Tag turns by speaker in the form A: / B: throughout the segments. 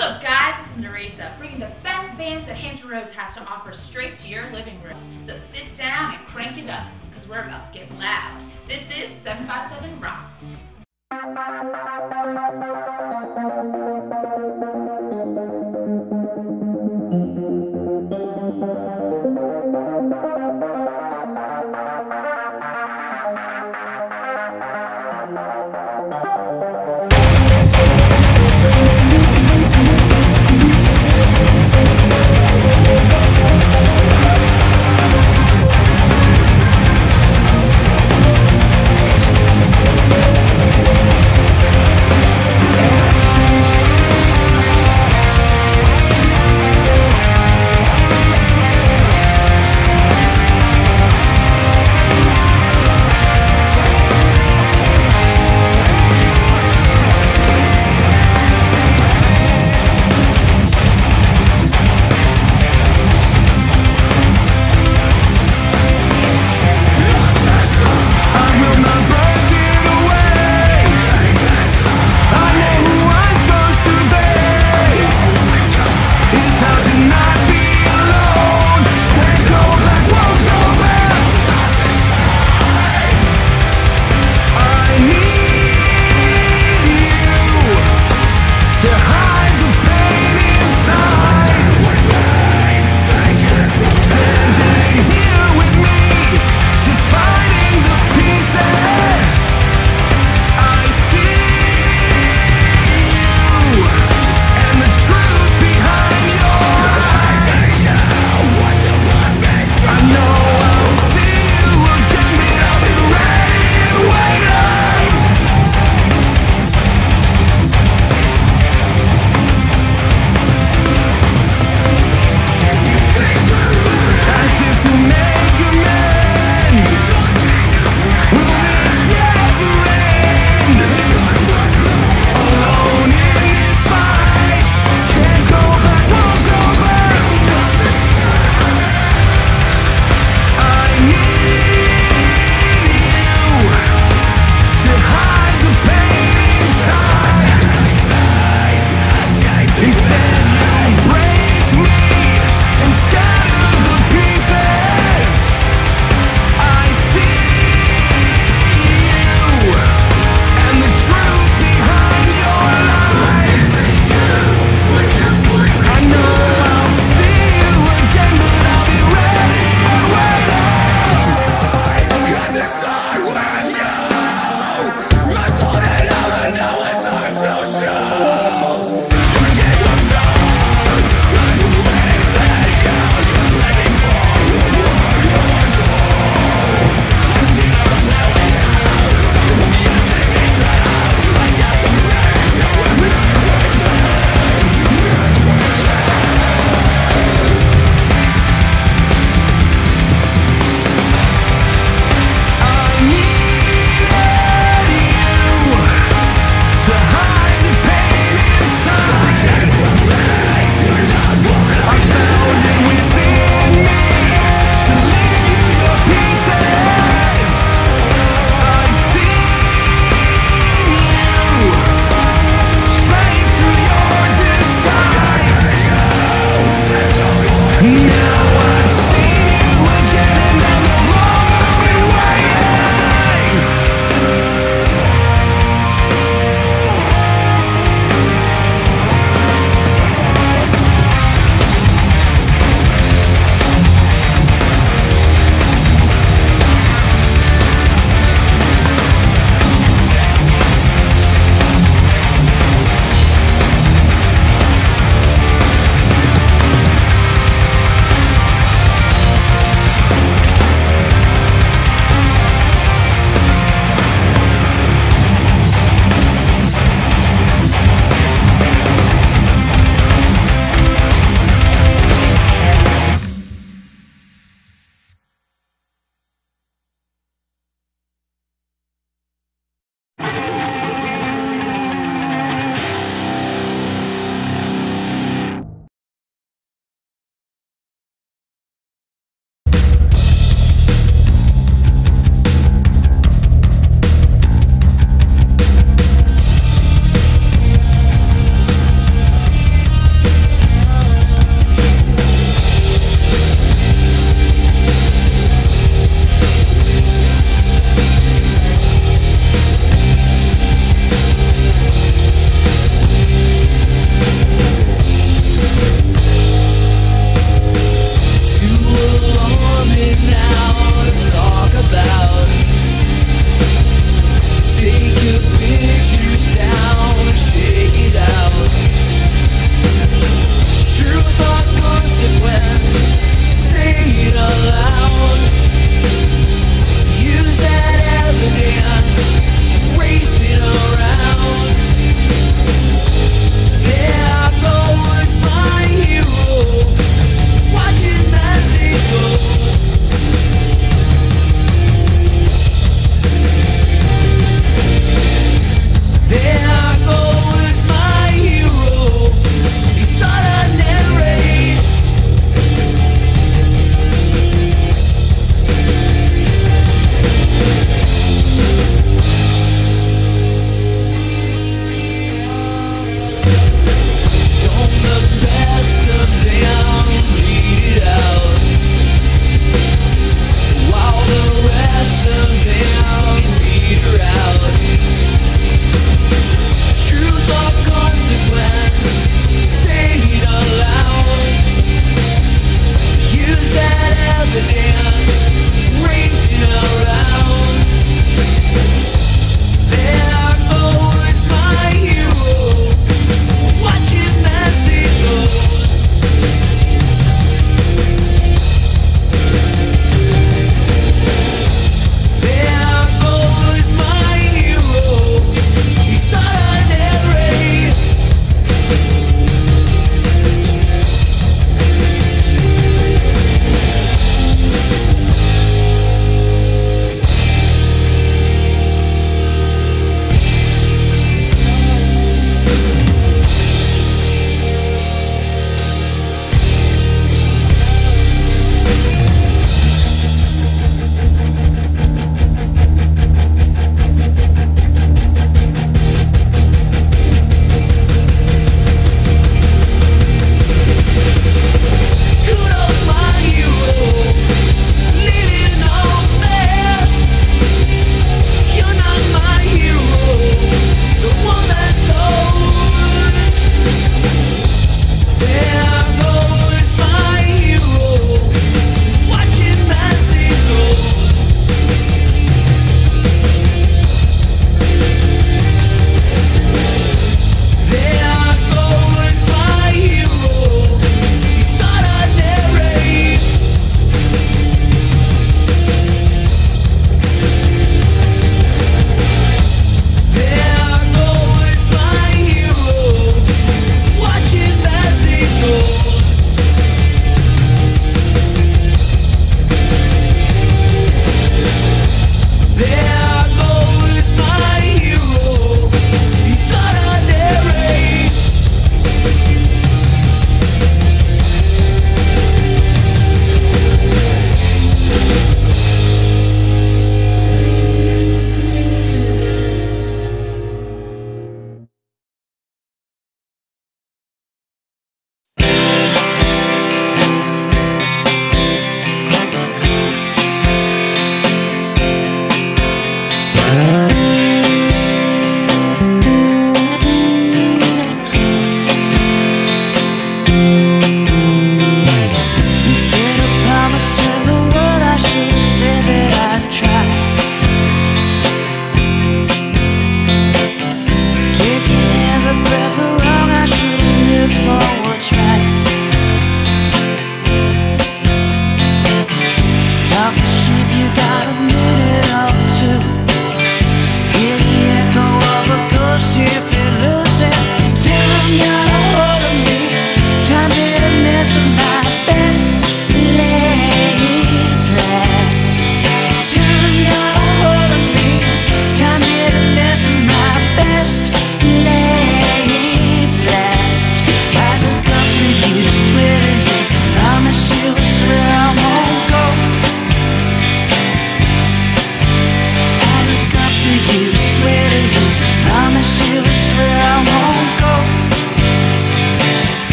A: What's up, guys? This is Nerissa, bringing the best bands that Hampton Roads has to offer straight to your living room. So sit down and crank it up, because we're about to get loud. This is 757 Roxx.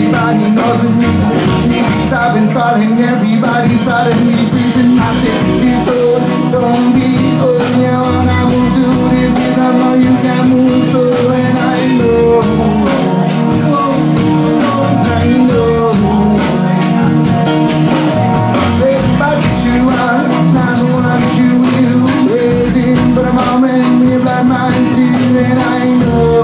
B: everybody knows it needs to see me stopping, starting, everybody suddenly freezing. I said, this road, don't be old, yeah, when I move through this, cause I know you can move slow, and I know, I know. Everybody you are, I know what you waiting for the moment, we blind minds feeling, I know.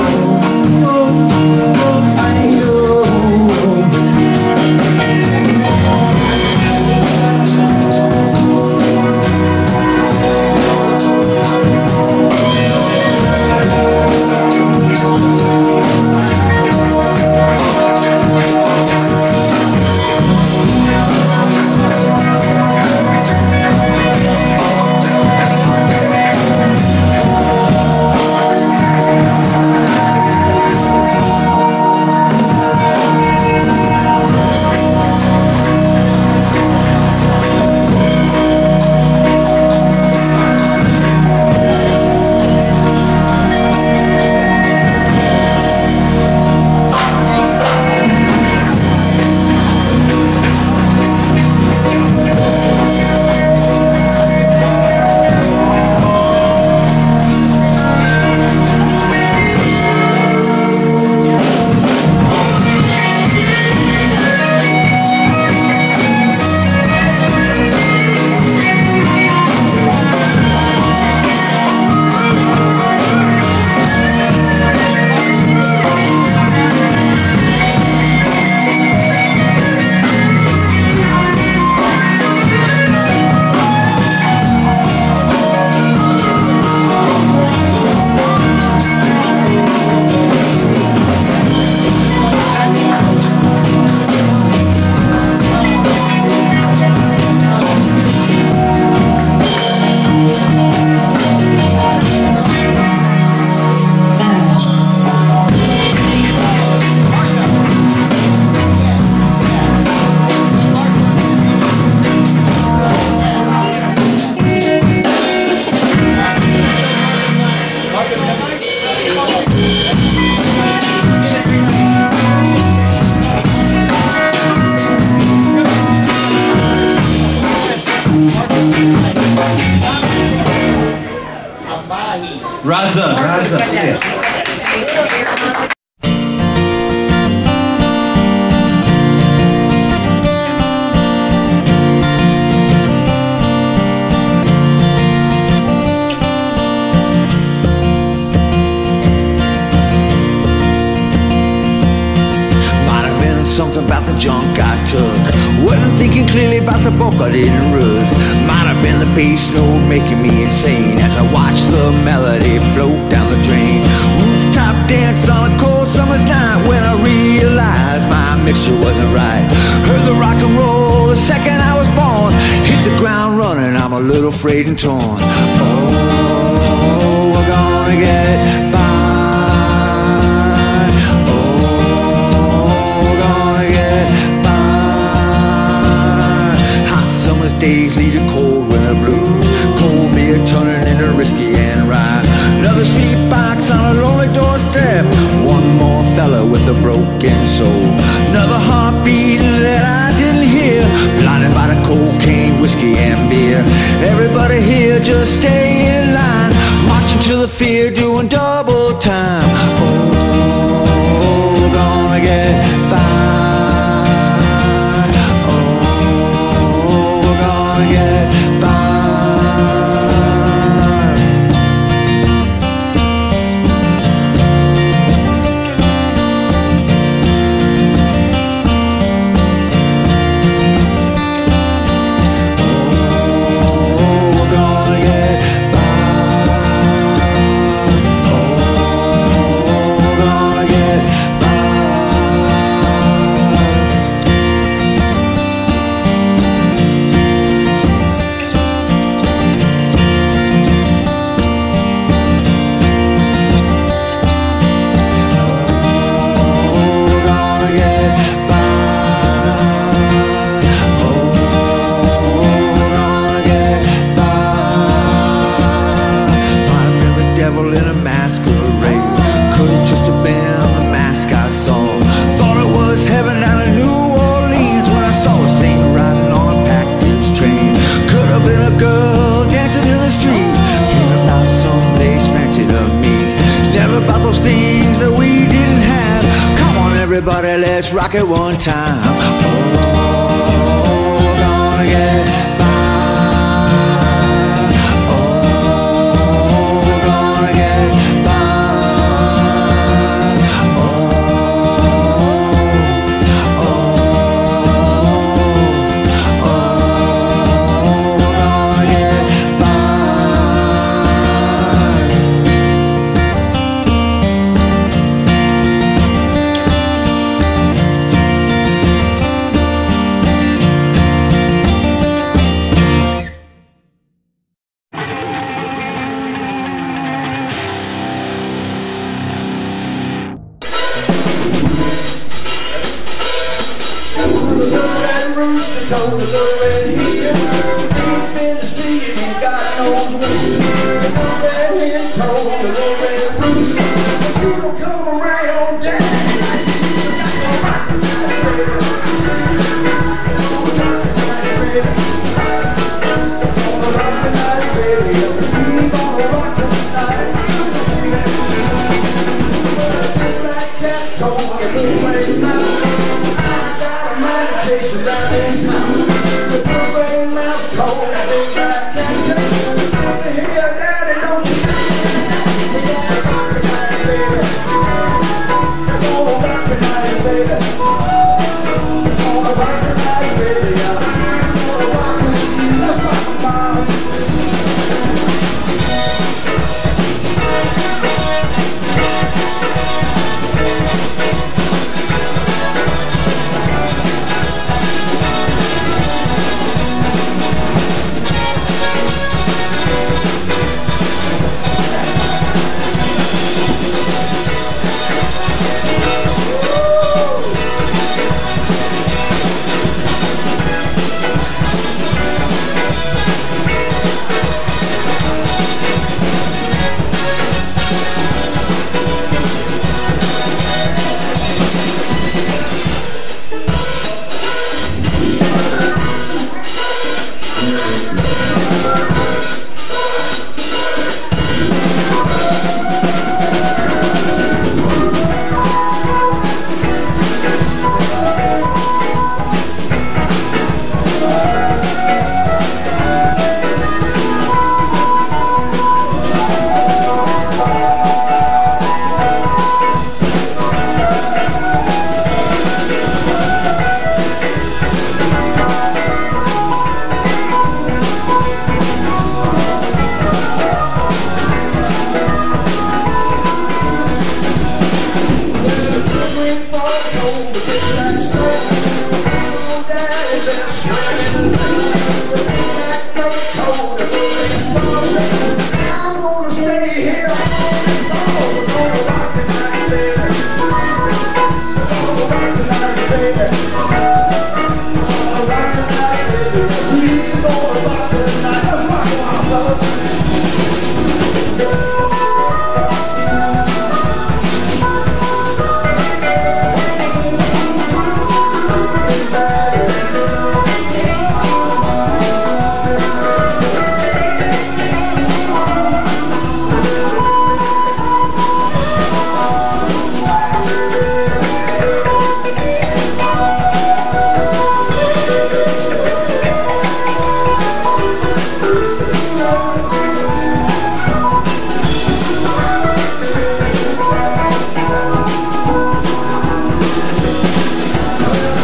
C: Raza, yeah.
D: Something about the junk I took. Wasn't thinking clearly about the bulk I didn't root. Might have been the bass note making me insane as I watched the melody float down the drain. Rooftop dance on a cold summer's night when I realized my mixture wasn't right. Heard the rock and roll the second I was born. Hit the ground running, I'm a little frayed and torn. Oh, we're gonna get by. Days lead to cold winter blues. Cold beer turning into whiskey and rye. Another street box on a lonely doorstep. One more fella with a broken soul. Another heartbeat that I didn't hear. Blinded by the cocaine, whiskey and beer. Everybody here just stay in line. Marching to the fear, doing double time. Oh, gonna get by. rock it one time. Oh, gonna get by. Oh, gonna get by. Oh, oh, oh, gonna get by.
B: The red rooster told the little red hen, deep in the sea and God knows when. The little red hen told the little red rooster, if you don't come around, Daddy, like you used to, that's gonna rock the night, baby. Gonna rock the night, baby. Gonna rock the night, baby. We gonna rock tonight. The black cat told the little red mouse, chasing down his house. The little gray mouse told the big black cat, said, "Look here, Daddy, don't you know? We're gonna rock tonight, baby. We're gonna rock tonight, baby. We're gonna rock tonight, baby. I'm gonna rock with you. Let's rock the bomb."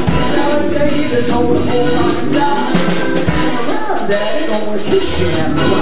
D: Daddy, gonna kiss you and